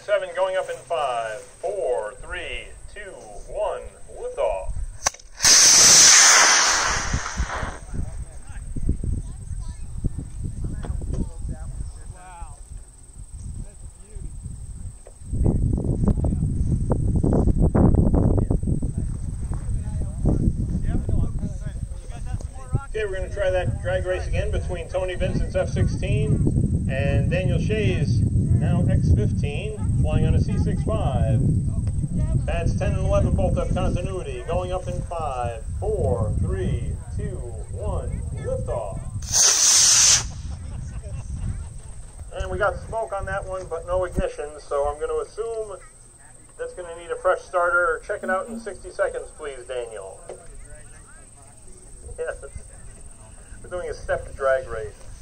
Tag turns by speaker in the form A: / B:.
A: 7 going up in 5, 4, 3, 2, 1, liftoff. Okay, we're going to try that drag race again between Tony Vincent's F-16 and Daniel Shea's now X-15 flying on a C-65. Pads 10 and 11 both have continuity, going up in 5, 4, 3, 2, 1, liftoff. And we got smoke on that one, but no ignition, so I'm going to assume that's going to need a fresh starter. Check it out in 60 seconds, please, Daniel. Yes, we're doing a stepped drag race.